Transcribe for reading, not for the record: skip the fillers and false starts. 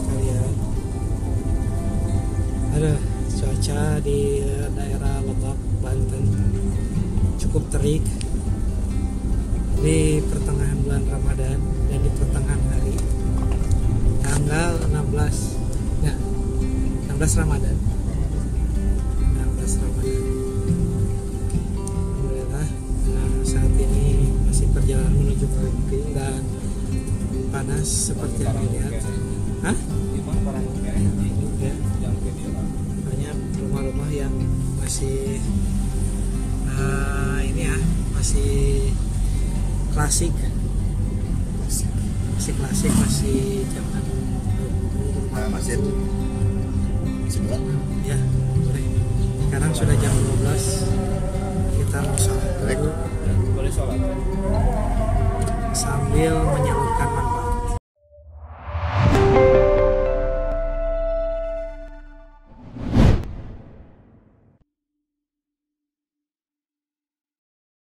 sekalian. Ada cuaca di daerah Lebak, Banten cukup terik di pertengahan bulan Ramadan dan di pertengahan hari tanggal 16 ya 16 Ramadan 16 Ramadan. Alhamdulillah, saat ini masih perjalanan menuju camping dan panas seperti yang dilihat. Hah? Ya. Banyak rumah-rumah yang masih ini ya, masih klasik, masih zaman rumah masjid sebelah ya. Boleh. Sekarang sudah jam 12, kita mau sholat dulu boleh sholat sambil menyelut